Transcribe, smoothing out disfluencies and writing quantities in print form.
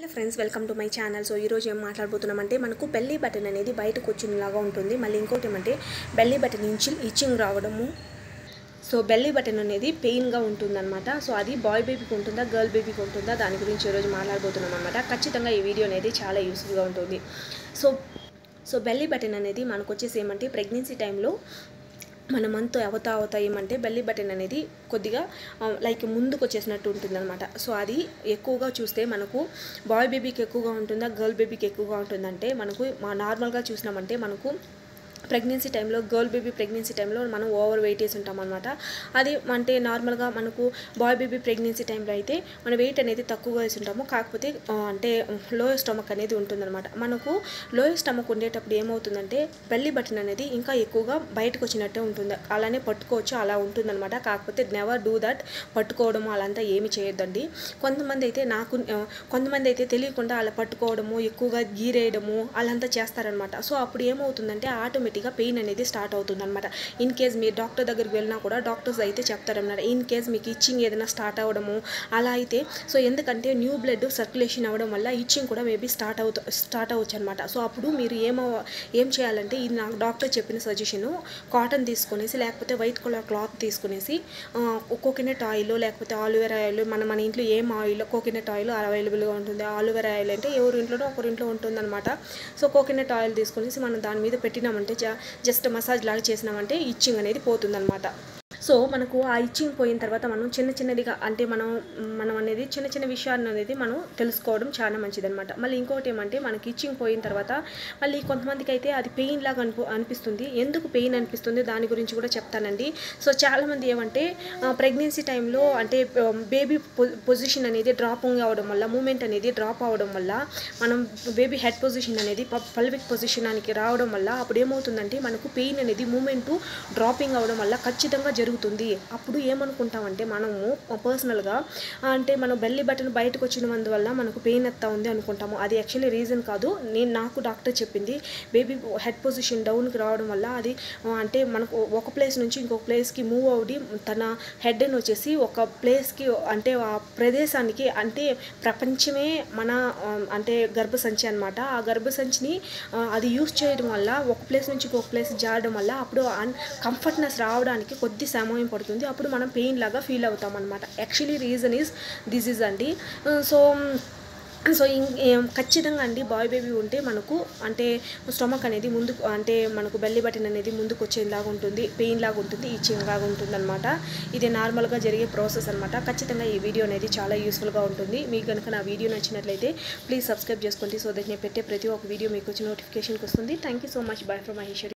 Hi friends, welcome to my channel. So ఈరోజు ఏం మాట్లాడబోతున్నామంటే మనకు బెల్లీ బటన్ అనేది బయటకు వచ్చినలాగా ఉంటుంది. మళ్ళీ ఇంకోటి ఏమంటే బెల్లీ బటన్ నుంచి ఇచ్చింగ్ రావడము. సో బెల్లీ బటన్ అనేది పెయిన్గా ఉంటుందన్నమాట. సో అది బాయ్ బేబీకి ఉంటుందా, గర్ల్ బేబీకి ఉంటుందా, దాని గురించి ఈరోజు మాట్లాడబోతున్నాం అనమాట. ఖచ్చితంగా ఈ వీడియో అనేది చాలా యూస్ఫుల్గా ఉంటుంది. సో బెల్లీ బటన్ అనేది మనకు వచ్చేసి ఏమంటే ప్రెగ్నెన్సీ టైంలో మన మంత్ అవుతా ఏమంటే బెల్లీ బటన్ అనేది కొద్దిగా లైక్ ముందుకు వచ్చేసినట్టు ఉంటుందన్నమాట. సో అది ఎక్కువగా చూస్తే మనకు బాయ్ బేబీకి ఎక్కువగా ఉంటుందా, గర్ల్ బేబీకి ఎక్కువగా ఉంటుందంటే మనకు నార్మల్గా చూసినామంటే మనకు ప్రెగ్నెన్సీ టైంలో గర్ల్ బేబీ ప్రెగ్నెన్సీ టైంలో మనం ఓవర్ వెయిట్ వేసి ఉంటాం అనమాట. అది అంటే నార్మల్గా మనకు బాయ్ బేబీ ప్రెగ్నెన్సీ టైంలో అయితే మన వెయిట్ అనేది తక్కువగా వేసి ఉంటాము. కాకపోతే అంటే లోయర్ స్టమక్ అనేది ఉంటుందన్నమాట. మనకు లోయర్ స్టమక్ ఉండేటప్పుడు ఏమవుతుందంటే బెల్లీ బటన్ అనేది ఇంకా ఎక్కువగా బయటకు వచ్చినట్టే ఉంటుంది. అలానే పట్టుకోవచ్చు, అలా ఉంటుందన్నమాట. కాకపోతే నెవర్ డూ దట్, పట్టుకోవడము అలాంతా ఏమి చేయొద్దండి. కొంతమంది అయితే తెలియకుండా అలా పట్టుకోవడము, ఎక్కువగా గీరేయడము అలాంతా చేస్తారనమాట. సో అప్పుడు ఏమవుతుందంటే ఆటోమేటిక్గా పెయిన్ అనేది స్టార్ట్ అవుతుంది అనమాట. ఇన్ కేస్ మీరు డాక్టర్ దగ్గరికి వెళ్ళినా కూడా డాక్టర్స్ అయితే చెప్తారన్నమాట. ఇన్ కేస్ మీకు ఇచ్చింగ్ ఏదైనా స్టార్ట్ అవ్వడము అలా అయితే, సో ఎందుకంటే న్యూ బ్లడ్ సర్క్యులేషన్ అవ్వడం వల్ల ఇచ్చింగ్ కూడా మేబీ స్టార్ట్ అవ్వచ్చు అనమాట. సో అప్పుడు మీరు ఏం చేయాలంటే, ఇది నాకు డాక్టర్ చెప్పిన సజెషను, కాటన్ తీసుకునేసి లేకపోతే వైట్ కలర్ క్లాత్ తీసుకునేసి కోకోనట్ ఆయిల్ లేకపోతే ఆలివేరా ఆయిల్, మన ఇంట్లో ఏం ఆయిల్, కోకోనట్ ఆయిల్ అవైలబుల్గా ఉంటుంది. ఆలివేరా ఆయిల్ అంటే ఎవరి ఇంట్లోనో ఒకరింట్లో ఉంటుందన్నమాట. సో కోకోనట్ ఆయిల్ తీసుకునేసి మనం దాని మీద పెట్టినామంటే జస్ట్ మసాజ్ లాగా చేసినామంటే ఇచ్చింగ్ అనేది పోతుందన్నమాట. సో మనకు ఆ ఇచ్చింగ్ పోయిన తర్వాత మనం చిన్నదిగా అంటే మనం అనేది చిన్న విషయాన్ని అనేది మనం తెలుసుకోవడం చాలా మంచిదన్నమాట. మళ్ళీ ఇంకోటి ఏమంటే మనకి ఇచ్చింగ్ పోయిన తర్వాత మళ్ళీ కొంతమందికి అయితే అది పెయిన్ లాగా అనిపిస్తుంది. ఎందుకు పెయిన్ అనిపిస్తుంది దాని గురించి కూడా చెప్తానండి. సో చాలామంది ఏమంటే ప్రెగ్నెన్సీ టైంలో అంటే బేబీ పొజిషన్ అనేది డ్రాపింగ్ అవ్వడం వల్ల, మూమెంట్ అనేది డ్రాప్ అవ్వడం వల్ల, మనం బేబీ హెడ్ పొజిషన్ అనేది పల్విక్ పొజిషన్కి రావడం వల్ల అప్పుడు ఏమవుతుందంటే మనకు పెయిన్ అనేది మూమెంట్ డ్రాపింగ్ అవ్వడం వల్ల ఖచ్చితంగా జరుగుతుంది. అప్పుడు ఏమనుకుంటామంటే మనము పర్సనల్గా అంటే మనం బెల్లీ బటన్ బయటకు వచ్చినందువల్ల మనకు పెయిన్ ఎత్తా ఉంది అనుకుంటాము. అది యాక్చువల్లీ రీజన్ కాదు. నాకు డాక్టర్ చెప్పింది, బేబీ హెడ్ పొజిషన్ డౌన్కి రావడం వల్ల అది అంటే మనకు ఒక ప్లేస్ నుంచి ఇంకొక ప్లేస్కి మూవ్ అవ్వడి తన హెడ్ని వచ్చేసి ఒక ప్లేస్కి అంటే ఆ ప్రదేశానికి అంటే ప్రపంచమే మన అంటే గర్భసంచి అనమాట. ఆ గర్భసంచిని అది యూస్ చేయడం వల్ల ఒక ప్లేస్ నుంచి ఇంకొక ప్లేస్ జారడం వల్ల అప్పుడు కంఫర్ట్నెస్ రావడానికి కొద్ది సమయం పడుతుంది. అప్పుడు మనం పెయిన్ లాగా ఫీల్ అవుతాం అనమాట. యాక్చువల్లీ రీజన్ దిస్ ఈజ్ అండి. సో ఖచ్చితంగా అండి బాయ్ బేబీ ఉంటే మనకు అంటే స్టమక్ అనేది ముందుకు అంటే మనకు బెల్లీ బటన్ అనేది ముందుకు వచ్చేలాగా ఉంటుంది, పెయిన్ లాగా ఉంటుంది, ఇచ్చింగ్ లాగా ఉంటుంది అనమాట. ఇది నార్మల్గా జరిగే ప్రాసెస్ అనమాట. ఖచ్చితంగా ఈ వీడియో అనేది చాలా యూస్ఫుల్గా ఉంటుంది. మీకు కనుక నా వీడియో నచ్చినట్లయితే ప్లీజ్ సబ్స్క్రైబ్ చేసుకోండి. సో దట్ నేను పెట్టే ప్రతి ఒక్క వీడియో మీకు వచ్చి నోటిఫికేషన్కి వస్తుంది. Thank you so much. Bye from Maheshwari.